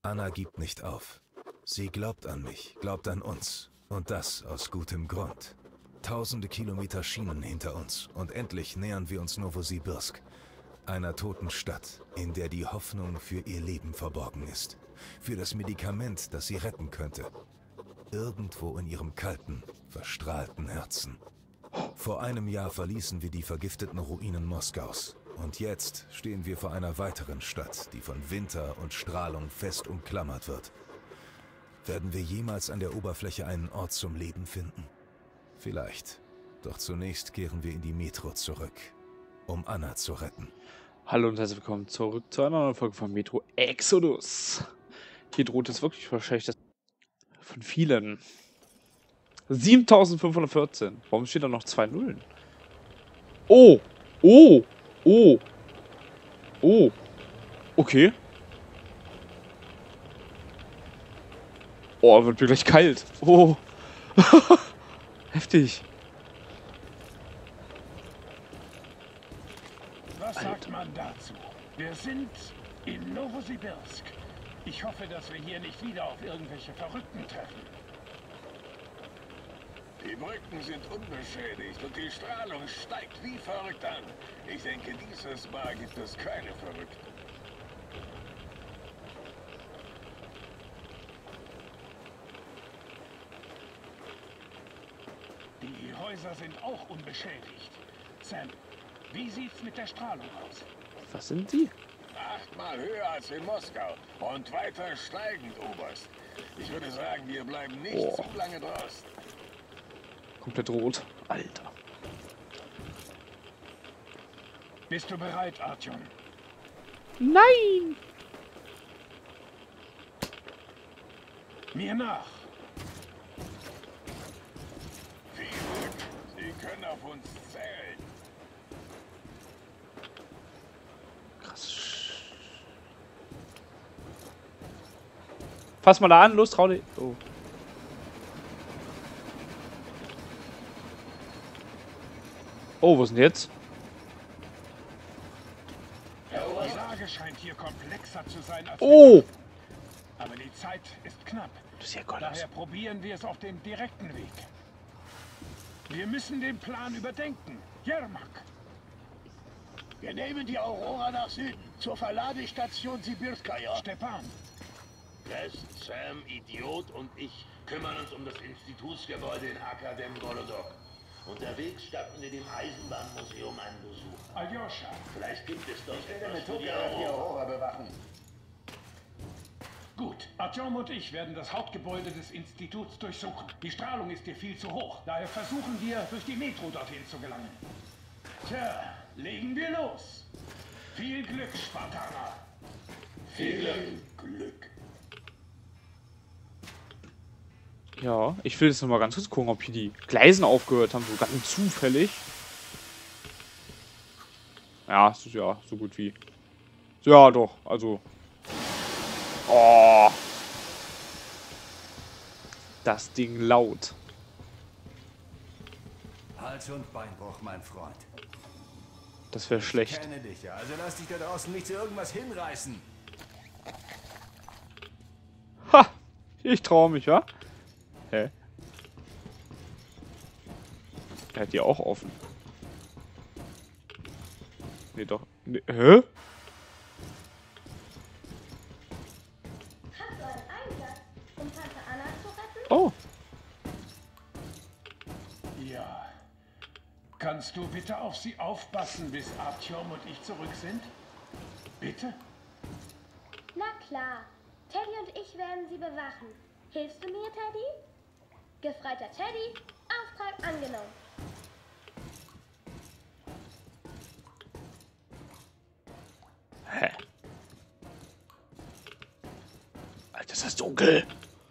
Anna gibt nicht auf. Sie glaubt an mich, glaubt an uns. Und das aus gutem Grund. Tausende Kilometer Schienen hinter uns und endlich nähern wir uns Novosibirsk, einer toten Stadt, in der die Hoffnung für ihr Leben verborgen ist. Für das Medikament, das sie retten könnte. Irgendwo in ihrem kalten, verstrahlten Herzen. Vor einem Jahr verließen wir die vergifteten Ruinen Moskaus. Und jetzt stehen wir vor einer weiteren Stadt, die von Winter und Strahlung fest umklammert wird. Werden wir jemals an der Oberfläche einen Ort zum Leben finden? Vielleicht. Doch zunächst kehren wir in die Metro zurück, um Anna zu retten. Hallo und herzlich willkommen zurück zu einer neuen Folge von Metro Exodus. Hier droht es wirklich wahrscheinlich das von vielen. 7514. Warum steht da noch 2 Nullen? Oh! Oh! Oh! Oh! Okay. Oh, wird mir gleich kalt. Oh! Heftig. Was sagt man dazu? Wir sind in Novosibirsk. Ich hoffe, dass wir hier nicht wieder auf irgendwelche Verrückten treffen. Die Brücken sind unbeschädigt und die Strahlung steigt wie verrückt an. Ich denke, dieses Mal gibt es keine Verrückten. Die Häuser sind auch unbeschädigt. Sam, wie sieht's mit der Strahlung aus? Was sind Sie? 8-mal höher als in Moskau und weiter steigend, Oberst. Ich würde sagen, wir bleiben nicht zu lange draußen. Komplett rot. Alter. Bist du bereit, Artyom? Nein! Mir nach. Viel Glück, Sie können auf uns zählen. Krass. Fass mal da an, los, trau dich. Oh. Oh, wo sind die jetzt? Die Lage scheint hier komplexer zu sein als Oh! gedacht. Aber die Zeit ist knapp. Das ist ja Gottes. Daher probieren wir es auf dem direkten Weg. Wir müssen den Plan überdenken. Jermak. Wir nehmen die Aurora nach Süden, zur Verladestation Sibirskaya. Stepan. West, Sam, Idiot und ich kümmern uns um das Institutsgebäude in Akadem Golodok. Unterwegs statten wir dem Eisenbahnmuseum einen Besuch. Aljoscha. Vielleicht gibt es dort etwas für die Aurora bewachen. Gut, Artyom und ich werden das Hauptgebäude des Instituts durchsuchen. Die Strahlung ist hier viel zu hoch. Daher versuchen wir, durch die Metro dorthin zu gelangen. Tja, legen wir los. Viel Glück, Spartaner. Viel Glück. Ja, ich will jetzt noch mal ganz kurz gucken, ob hier die Gleisen aufgehört haben, so ganz zufällig. Ja, es ist ja so gut wie. Ja, doch, also. Oh. Das Ding laut. Hals- und Beinbruch, mein Freund. Das wäre Ich schlecht. kenne dich ja, also lass dich da draußen nicht zu irgendwas hinreißen. Ha! Ich traue mich, ja? Hä? Er hat die auch offen. Nee, doch. Nee. Hä? Hast du einen Einsatz, um Tante Anna zu retten? Oh. Ja. Kannst du bitte auf sie aufpassen, bis Artyom und ich zurück sind? Bitte? Na klar. Teddy und ich werden sie bewachen. Hilfst du mir, Teddy? Gefreiter Teddy, Auftrag angenommen. Hä? Alter, ist das dunkel.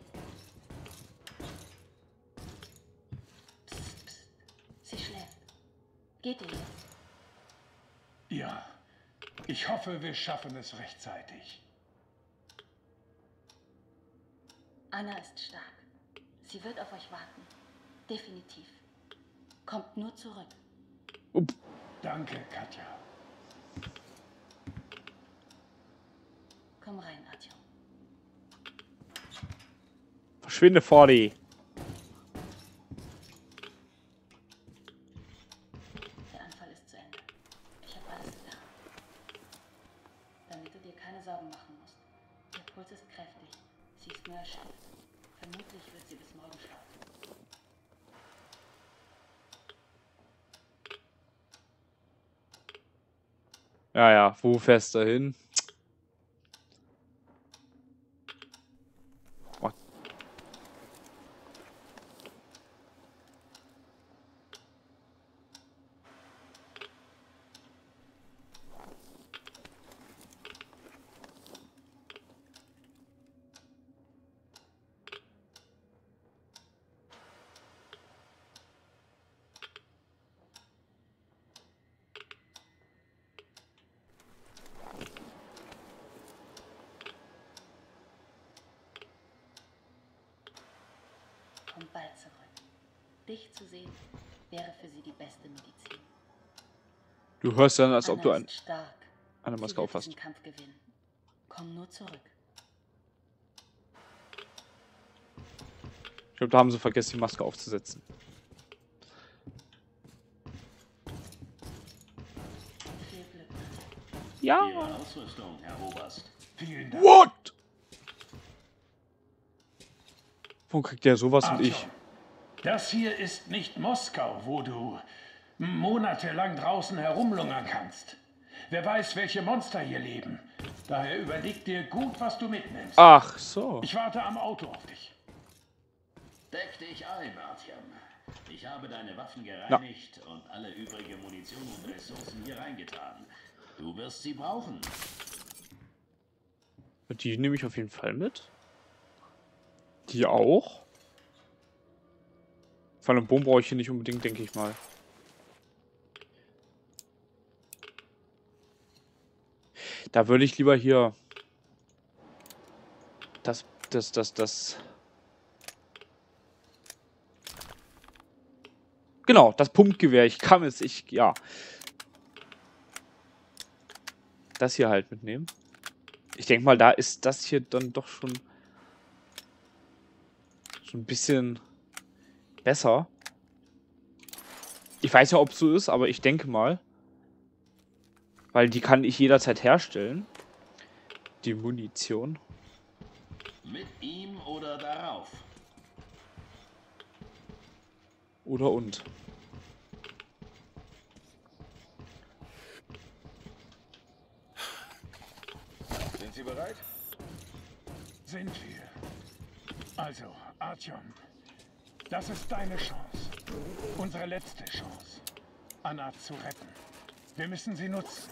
Sie schläft. Geht ihr jetzt? Ja. Ich hoffe, wir schaffen es rechtzeitig. Anna ist stark. Sie wird auf euch warten. Definitiv. Kommt nur zurück. Danke, Katja. Komm rein, Artyom. Schwinde vor die. Der Anfall ist zu Ende. Ich habe alles getan. Damit du dir keine Sorgen machen musst. Ihr Puls ist kräftig. Sie ist nur erschöpft. Vermutlich wird sie bis morgen schlafen. Ja, ja, wo fährst du hin? Komm bald zurück. Dich zu sehen, wäre für sie die beste Medizin. Du hörst dann, als ob du Anna ist stark. eine Sie Maske wird aufhast. diesen Kampf gewinnen. Komm nur zurück. Ich glaube, da haben sie vergessen, die Maske aufzusetzen. Viel Glück. Ja. Ihre Ausrüstung, Herr Oberst. Vielen Dank. What? Wo kriegt der sowas und ich? Artyom, das hier ist nicht Moskau, wo du monatelang draußen herumlungern kannst. Wer weiß, welche Monster hier leben. Daher überleg dir gut, was du mitnimmst. Ach so. Ich warte am Auto auf dich. Deck dich ein, Artyom. Ich habe deine Waffen gereinigt und alle übrige Munition und Ressourcen hier reingetan. Du wirst sie brauchen. Die nehme ich auf jeden Fall mit. Die auch. Von einem Boom brauche ich hier nicht unbedingt, denke ich mal. Da würde ich lieber hier das. Genau, das Pumpgewehr. Ja. Das hier halt mitnehmen. Ich denke mal, da ist das hier dann doch schon ein bisschen besser. Ich weiß ja, ob es so ist, aber ich denke mal. Weil die kann ich jederzeit herstellen. Die Munition. Mit ihm oder darauf. Oder und. Sind Sie bereit? Sind wir. Also, Artyom, das ist deine Chance. Unsere letzte Chance, Anna zu retten. Wir müssen sie nutzen.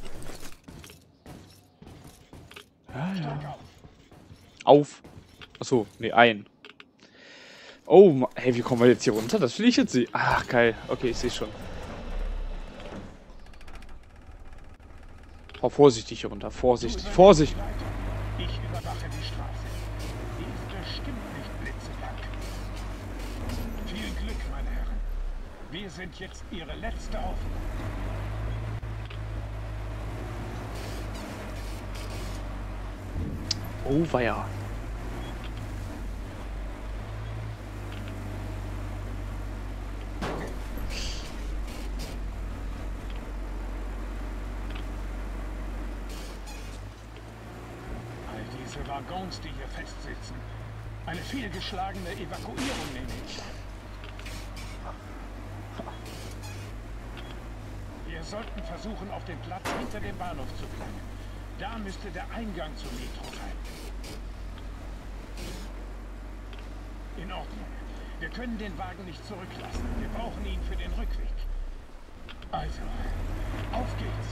Steig auf. Auf. Achso, nee, ein. Oh, hey, wie kommen wir jetzt hier runter? Das will ich jetzt sehen. Ach, geil. Okay, ich sehe schon. Oh, vorsichtig hier runter. Vorsichtig. Vorsicht. Ich überwache die Straße. Die ist bestimmt nicht blitzeblank. Viel Glück, meine Herren. Wir sind jetzt Ihre letzte Hoffnung. Oh, weia. All diese Waggons, die hier festsitzen. Eine fehlgeschlagene Evakuierung, nehme ich. Wir sollten versuchen, auf den Platz hinter dem Bahnhof zu gelangen. Da müsste der Eingang zur Metro sein. In Ordnung. Wir können den Wagen nicht zurücklassen. Wir brauchen ihn für den Rückweg. Also, auf geht's.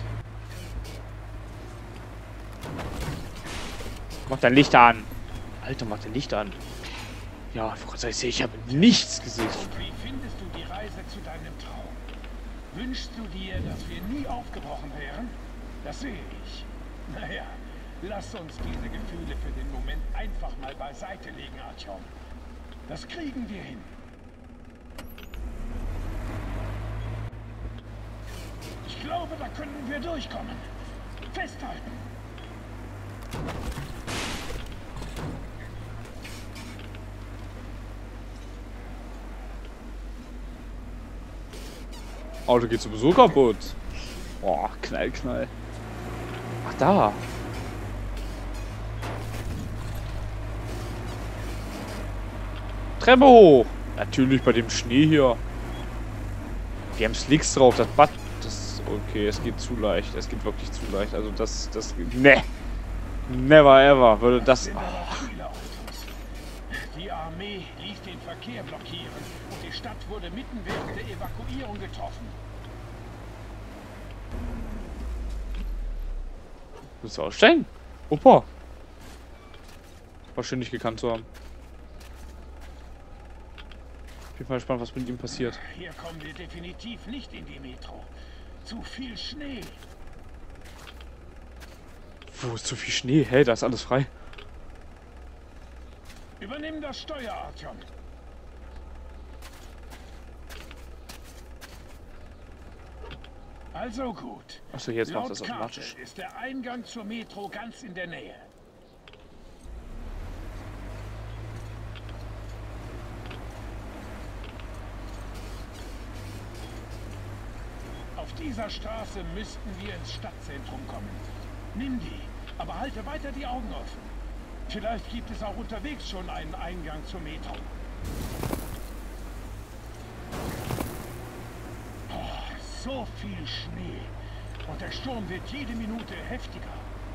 Mach dein Licht an. Alter, mach dein Licht an. Ja, ich habe nichts gesehen. Und wie findest du die Reise zu deinem Traum? Wünschst du dir, dass wir nie aufgebrochen wären? Das sehe ich. Naja, lass uns diese Gefühle für den Moment einfach mal beiseite legen, Artyom. Das kriegen wir hin. Ich glaube, da könnten wir durchkommen. Festhalten. Auto geht sowieso kaputt. Boah, Knall, Knall. Ach, da. Treppe hoch. Natürlich bei dem Schnee hier. Wir haben Slicks drauf. Das Bad. Das. Okay, es geht zu leicht. Es geht wirklich zu leicht. Also das. Ne. Never ever würde das. Sind aber viele Autos. Die Armee ließ den Verkehr blockieren und die Stadt wurde mitten während der Evakuierung getroffen. Willst du aussteigen? Opa. War schön, dich gekannt zu haben. Ich bin mal gespannt, was mit ihm passiert. Hier kommen wir definitiv nicht in die Metro. Zu viel Schnee. Wo ist zu viel Schnee? Hey, da ist alles frei. Übernimm das Steuer, Artyom. Also gut. Achso, jetzt macht Laut das Karte automatisch. ist der Eingang zur Metro ganz in der Nähe. Auf dieser Straße müssten wir ins Stadtzentrum kommen. Nimm die, aber halte weiter die Augen offen. Vielleicht gibt es auch unterwegs schon einen Eingang zur Metro. Oh, so viel Schnee. Und der Sturm wird jede Minute heftiger.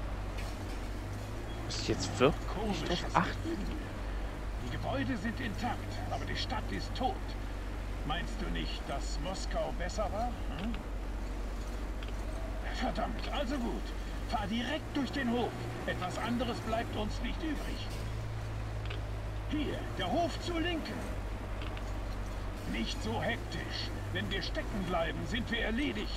Muss ich jetzt wirklich Komisches drauf achten? Gefühl. Die Gebäude sind intakt, aber die Stadt ist tot. Meinst du nicht, dass Moskau besser war? Hm? Verdammt, also gut. Fahr direkt durch den Hof. Etwas anderes bleibt uns nicht übrig. Hier, der Hof zur Linken. Nicht so hektisch. Wenn wir stecken bleiben, sind wir erledigt.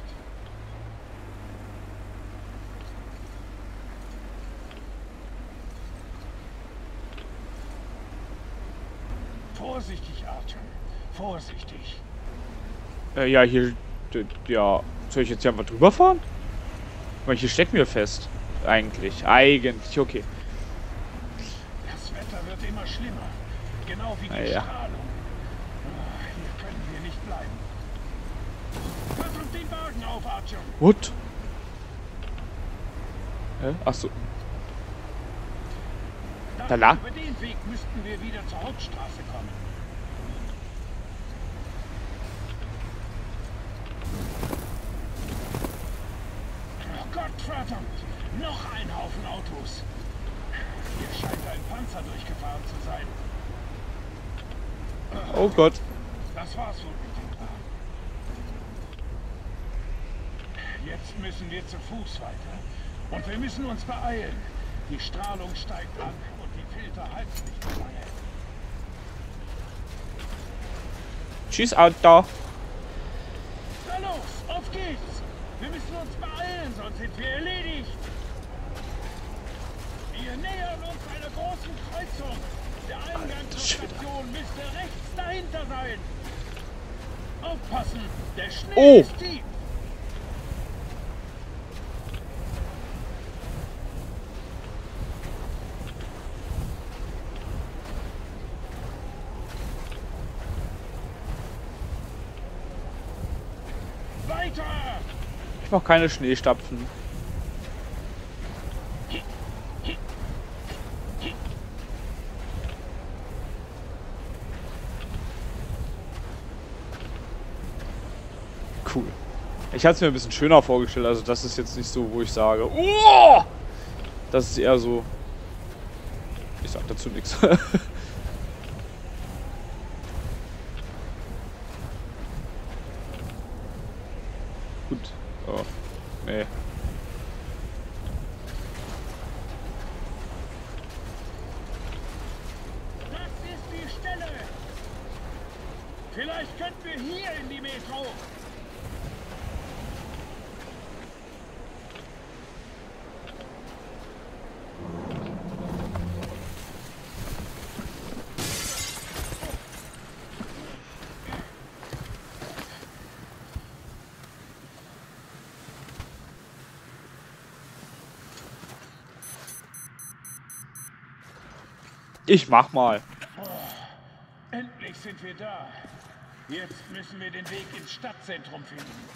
Vorsichtig, Artyom. Vorsichtig. Ja, hier. Ja. Soll ich jetzt hier einfach drüber fahren? Weil hier stecken wir fest. Eigentlich, okay. Das Wetter wird immer schlimmer. Genau wie die Ja. Strahlung. Ah, hier können wir nicht bleiben. Pass den Wagen auf, Artyom. What? Achso. Da lag. Über den Weg müssten wir wieder zur Hauptstraße kommen. Oh Gott, verdammt! Noch ein Haufen Autos. Hier scheint ein Panzer durchgefahren zu sein. Oh Gott. Das war's wohl mit dem Wagen. Jetzt müssen wir zu Fuß weiter. Und wir müssen uns beeilen. Die Strahlung steigt an und die Filter halten nicht mehr lange. Tschüss, Auto. Na los, auf geht's! Wir müssen uns beeilen, sonst sind wir erledigt. Wir nähern uns einer großen Kreuzung. Der Eingang zur Station müsste rechts dahinter sein. Aufpassen, der Schnee ist tief. Weiter! Ich mach keine Schneestapfen. Cool. Ich hatte es mir ein bisschen schöner vorgestellt, also das ist jetzt nicht so, wo ich sage, oh! Das ist eher so. Ich sag dazu nichts. Gut. Oh. Nee. Das ist die Stelle. Vielleicht könnten wir hier in die Metro. Ich mach mal. Endlich sind wir da. Jetzt müssen wir den Weg ins Stadtzentrum finden.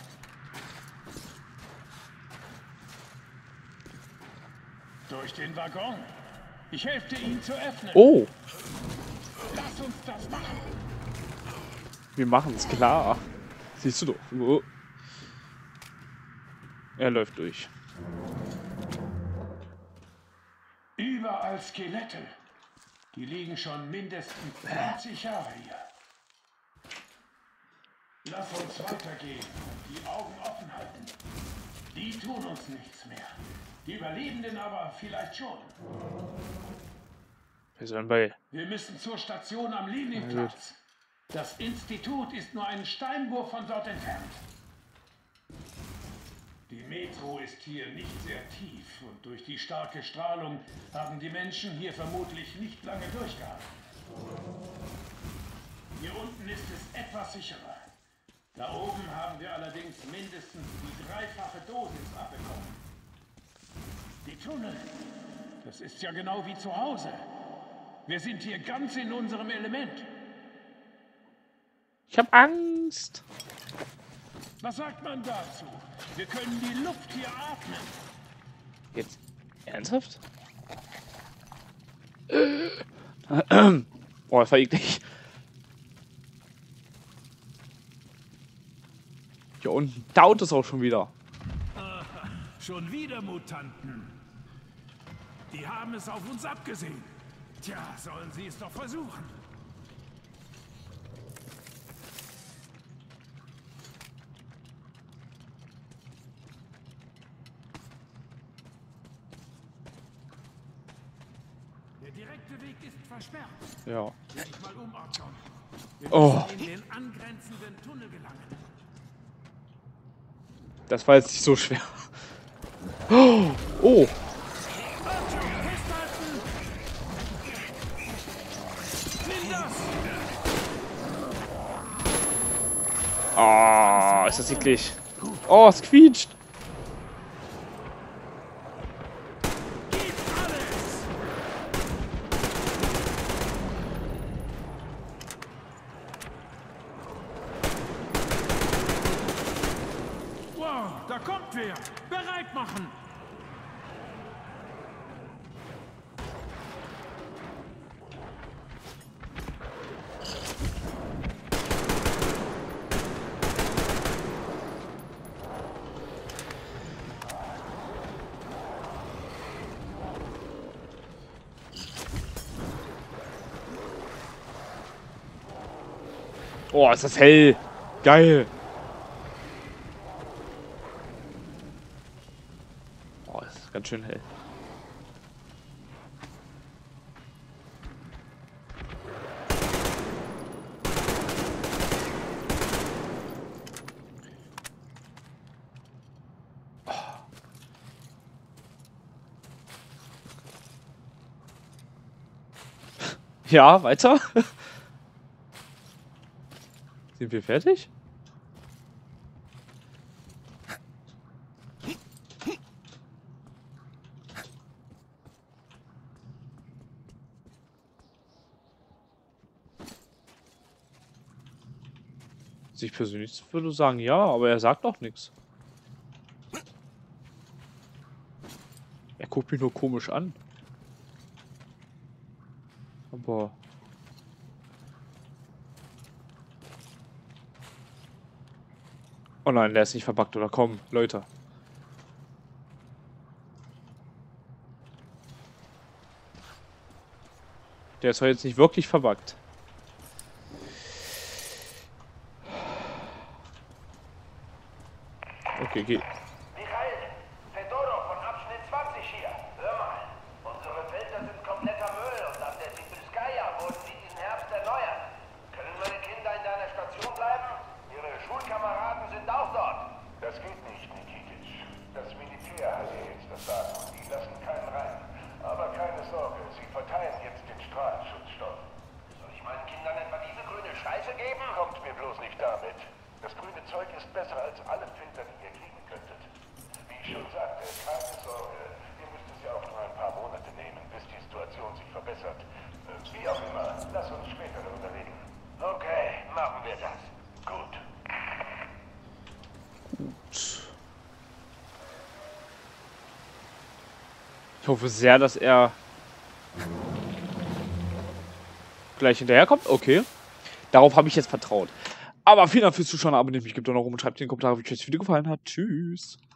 Durch den Waggon. Ich helfe dir, ihn zu öffnen. Oh, Lass uns das machen. wir machen es klar. Siehst du doch. Oh. Er läuft durch. Überall Skelette. Die liegen schon mindestens 20 Jahre hier. Lass uns weitergehen und die Augen offen halten. Die tun uns nichts mehr. Die Überlebenden aber vielleicht schon. Wir sollen bei... Wir müssen zur Station am Leninplatz. Das Institut ist nur einen Steinwurf von dort entfernt. Die Metro ist hier nicht sehr tief und durch die starke Strahlung haben die Menschen hier vermutlich nicht lange durchgehalten. Hier unten ist es etwas sicherer. Da oben haben wir allerdings mindestens die 3-fache Dosis abbekommen. Die Tunnel, das ist ja genau wie zu Hause. Wir sind hier ganz in unserem Element. Ich hab Angst. Was sagt man dazu? Wir können die Luft hier atmen. Jetzt ernsthaft? Oh, das war eklig. Hier unten dauert es auch schon wieder. Schon wieder Mutanten. Die haben es auf uns abgesehen. Tja, sollen sie es doch versuchen. Der direkte Weg ist versperrt. Ja. Will ich mal umordnen. Wir Oh. müssen in den angrenzenden Tunnel gelangen. Das war jetzt nicht so schwer. Oh. Ah, ist das eklig. Oh, es quietscht. Wow, da kommt wer. Bereit machen. Oh, ist das hell. Geil. Oh, das ist ganz schön hell. Ja, weiter. Sind wir fertig? Ich persönlich würde sagen ja, aber er sagt auch nichts. Er guckt mich nur komisch an. Aber... Oh nein, der ist nicht verbuggt, oder komm, Leute. Der ist doch jetzt nicht wirklich verbuggt. Okay, geht. Michael, Fedorov von Abschnitt 20 hier. Hör mal, unsere Felder sind kompletter Müll und an der Sibirskaya wurden sie diesen Herbst erneuert. Können meine Kinder in deiner Station bleiben? Ihre Schulkameraden sind auch dort. Das geht nicht, Nikitic. Das Militär hat hier jetzt das Sagen und die lassen keinen rein. Aber keine Sorge, sie verteilen jetzt den Strahlenschutzstoff. Soll ich meinen Kindern etwa diese grüne Scheiße geben? Kommt mir bloß nicht damit. Das grüne Zeug ist besser als alle Filter, die ihr kriegen könntet. Wie ich schon sagte, keine Sorge. Ihr müsst es ja auch nur ein paar Monate nehmen, bis die Situation sich verbessert. Wie auch immer, lass uns später darüber reden. Okay, machen wir das. Gut. Ich hoffe sehr, dass er gleich hinterherkommt. Okay. Darauf habe ich jetzt vertraut. Aber vielen Dank fürs Zuschauen. Abonniert mich, gebt doch noch rum und schreibt in die Kommentare, wie euch das Video gefallen hat. Tschüss.